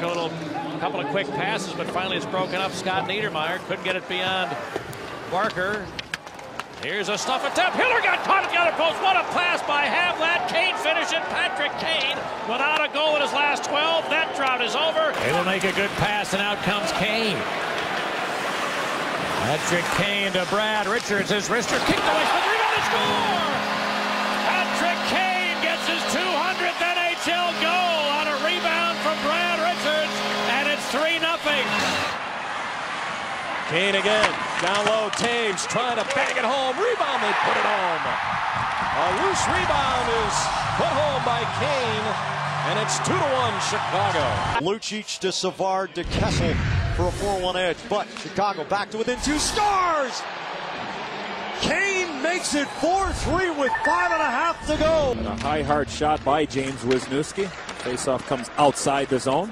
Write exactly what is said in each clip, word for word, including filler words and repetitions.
a little couple of quick passes, but finally it's broken up. Scott Niedermayer couldn't get it beyond Barker. Here's a stuff attempt. Hiller got caught at the other post. What a pass by Havlat. Kane finishing. Patrick Kane without a goal in his last twelve. That drought is over. They will make a good pass, and out comes Kane. Patrick Kane to Brad Richards. His wrister kicked away from the rebound and score! Patrick Kane gets his two hundredth N H L goal on a rebound from Brad Richards, and it's three nothing. Kane again, down low, Taves trying to bang it home, rebound, they put it home. A loose rebound is put home by Kane, and it's two to one Chicago. Lucic to Savard to Kessel for a four one edge, but Chicago back to within two, stars! Kane makes it four three with five and a half to go. And a high hard shot by James Wisniewski. Faceoff comes outside the zone.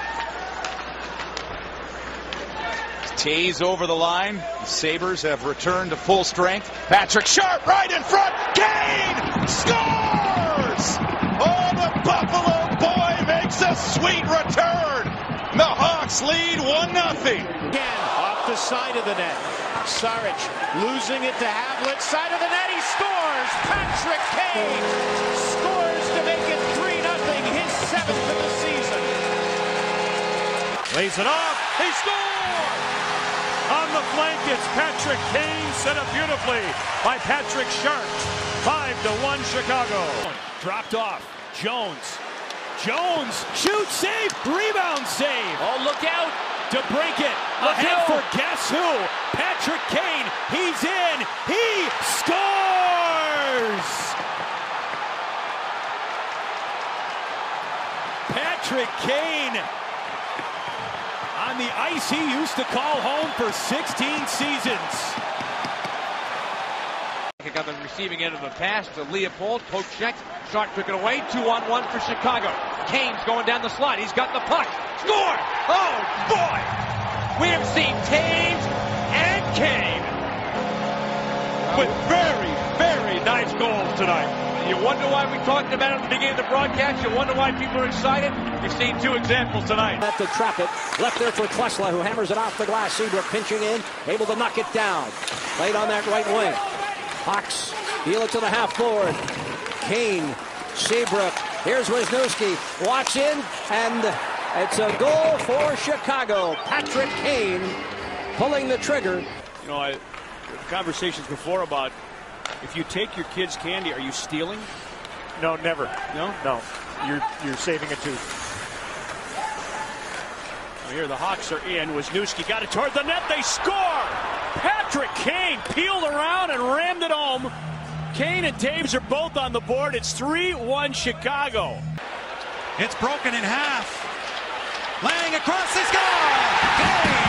Taves over the line. The Sabres have returned to full strength. Patrick Sharp right in front. Kane scores! Oh, the Buffalo boy makes a sweet return. The Hawks lead one nothing. Again, off the side of the net. Saric losing it to Havlat. Side of the net, he scores! Patrick Kane scores to make it three nothing. His seventh of the season. Lays it off. He scores! On the flank, it's Patrick Kane, set up beautifully by Patrick Sharp. Five to one Chicago. Dropped off. Jones. Jones shoots, save, rebound save. Oh, look out to break it. Ahead for guess who? Patrick Kane. He's in. He scores. Patrick Kane. On the ice he used to call home for sixteen seasons. Got the receiving end of the pass to Leopold. Poke checked. Sharp took it away. Two on one for Chicago. Kane's going down the slot. He's got the puck. Score! Oh, boy! We have seen Taves and Kane with very, very nice goals tonight. You wonder why we talked about it at the beginning of the broadcast. You wonder why people are excited. You've seen two examples tonight. Have to trap it. Left there for Klesla, who hammers it off the glass. Seabrook pinching in, able to knock it down. Played on that right wing. Hawks deal it to the half forward. Kane, Seabrook. Here's Wisniewski. Walks in, and it's a goal for Chicago. Patrick Kane pulling the trigger. You know, I, conversations before about if you take your kid's candy, are you stealing? No, never. No? No. You're you're saving it too. Here the Hawks are in. Wisniewski got it toward the net. They score! Patrick Kane peeled around and rammed it home. Kane and Taves are both on the board. It's three one Chicago. It's broken in half. Laying across, they score! Kane!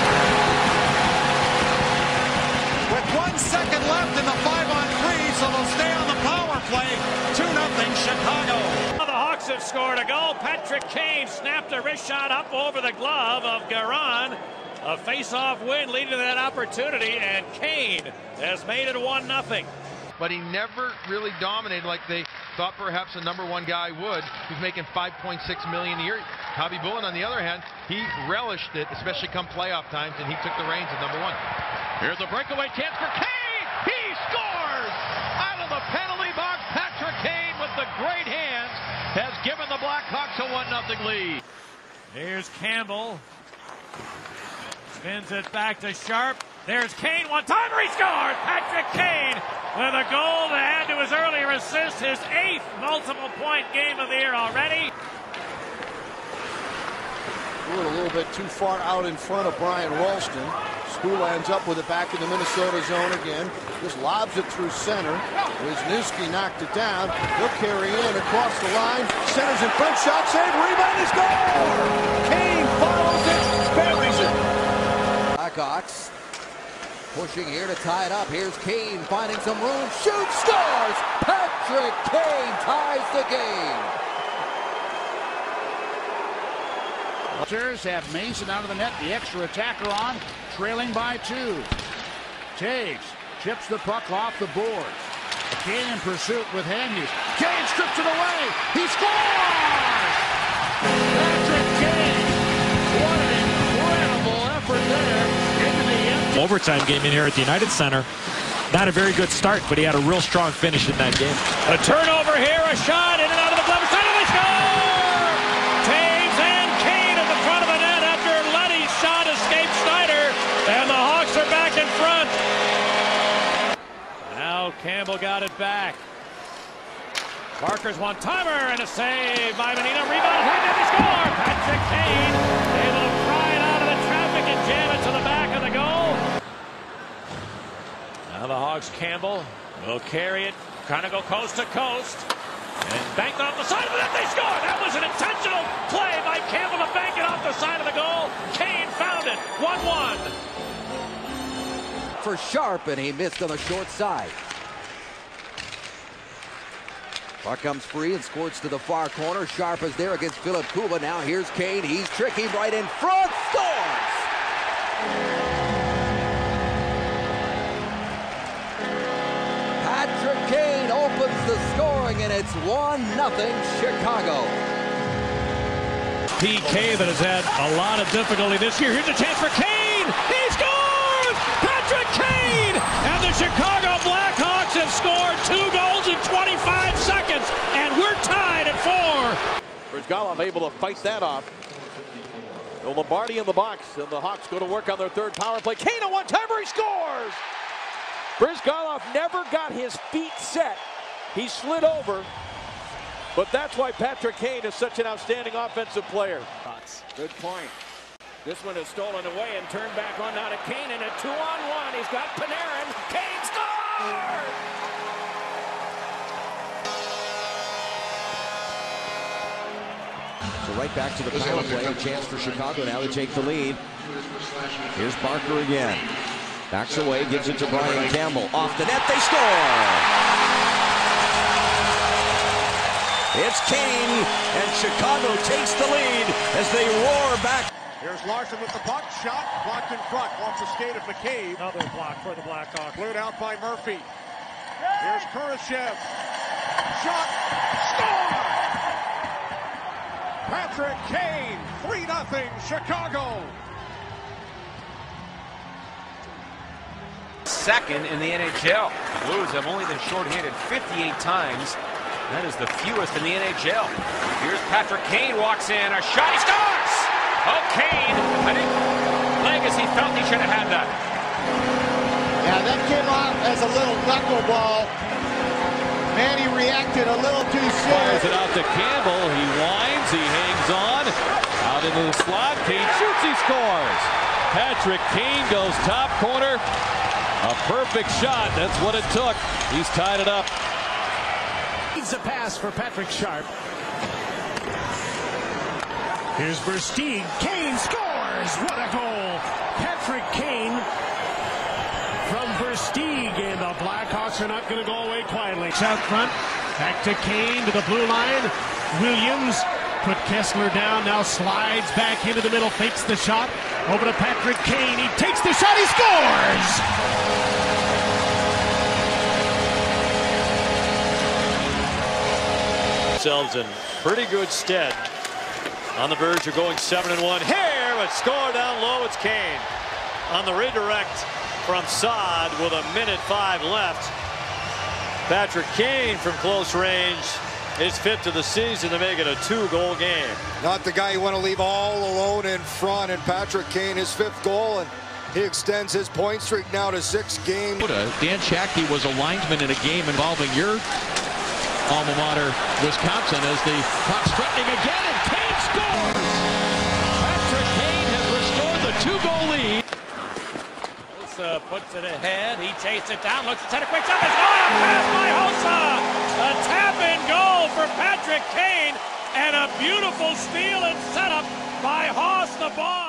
With one second left in the five on three, so they'll stay on the power play. two nothing Chicago. The Hawks have scored a goal. Patrick Kane snapped a wrist shot up over the glove of Garan. A face-off win leading to that opportunity, and Kane has made it one nothing. But he never really dominated like they thought perhaps a number one guy would. He's making five point six million dollars a year. Javi Bullen, on the other hand, he relished it, especially come playoff times, and he took the reins at number one. Here's a breakaway chance for Kane. He scores! Out of the penalty box, Patrick Kane with the great hands has given the Blackhawks a one nothing lead. Here's Campbell. Spins it back to Sharp. There's Kane, one-timer, he scores! Patrick Kane with a goal to add to his earlier assist, his eighth multiple-point game of the year already. Threw it a little bit too far out in front of Brian Ralston. Skula ends up with it back in the Minnesota zone again. Just lobs it through center. Wisniewski knocked it down. He'll carry in across the line. Centers in front, shot save, rebound, is goal! Kane follows it, buries it. Blackhawks pushing here to tie it up. Here's Kane finding some room. Shoots, scores! Patrick Kane ties the game. Raptors have Mason out of the net, the extra attacker on, trailing by two. Taves chips the puck off the boards. Kane in pursuit with Hagnews. Kane strips it away. He scores! Patrick Kane overtime game in here at the United Center. Not a very good start, but he had a real strong finish in that game. A turnover here, a shot in and out of the glove side, and they score! Taves and Kane at the front of the net after Letty's shot escaped Snyder, and the Hawks are back in front. Now Campbell got it back. Barker's one-timer and a save by Menino. Rebound, right there, they score! Patrick Kane able to pry it out of the traffic and jam it to the back of the goal. Now the Hawks, Campbell will carry it, kind of go coast to coast, and bank off the side of the net. They score! That was an intentional play by Campbell to bank it off the side of the goal. Kane found it, one one. For Sharp, and he missed on the short side. Puck comes free and squirts to the far corner. Sharp is there against Philip Kuba. Now here's Kane. He's tricky right in front. Scores! Patrick Kane opens the scoring, and it's one nothing Chicago. P K that has had a lot of difficulty this year. Here's a chance for Kane. He scores! Patrick Kane! And the Chicago Blackhawks have scored two goals in twenty-five seconds, and we're tied at four. Brizgalov able to fight that off. The Lombardi in the box, and the Hawks go to work on their third power play. Kane a one-timer, he scores! Brizgalov never got his feet set. He slid over, but that's why Patrick Kane is such an outstanding offensive player. Good point. This one is stolen away and turned back on now to Kane, and a two-on-one. He's got Panarin. Kane scores! So right back to the power play. A chance for Chicago now to take the lead. Here's Barker again. Backs away, gives it to Brian Campbell. Off the net, they score! It's Kane, and Chicago takes the lead as they roar back. Here's Larson with the puck. Shot blocked in front. Off the skate of McCabe. Another block for the Blackhawks. Cleared out by Murphy. Here's Kurashev. Shot. Score! Patrick Kane. three nothing Chicago. Second in the N H L. Blues have only been shorthanded fifty-eight times. That is the fewest in the N H L. Here's Patrick Kane, walks in, a shot, he scores! Oh, Kane, I think Legacy felt he should have had that. Yeah, that came off as a little knuckleball. Manny reacted a little too soon. Fires it out to Campbell. He winds, he hangs on. Out into the slot. Kane shoots, he scores. Patrick Kane goes top corner. A perfect shot. That's what it took. He's tied it up. Needs a pass for Patrick Sharp. Here's Versteeg. Kane scores! What a goal! Patrick Kane from Versteeg, and the Blackhawks are not going to go away quietly. Out front, back to Kane to the blue line. Williams put Kessler down, now slides back into the middle, fakes the shot. Over to Patrick Kane. He takes the shot, he scores! Themselves in pretty good stead. On the verge of going seven and one here, but score down low. It's Kane on the redirect from Saad with a minute five left. Patrick Kane from close range, his fifth of the season to make it a two-goal game. Not the guy you want to leave all alone in front, and Patrick Kane his fifth goal, and he extends his point streak now to six games. Dan Shackey was a linesman in a game involving your alma mater, Wisconsin, as the clock's threatening again, and Kane scores! Patrick Kane has restored the two-goal lead. Hossa puts it ahead. He chases it down, looks at it, quick shot, it's on a pass by Hossa! A tap-in goal for Patrick Kane, and a beautiful steal and setup by Hoss the Boss.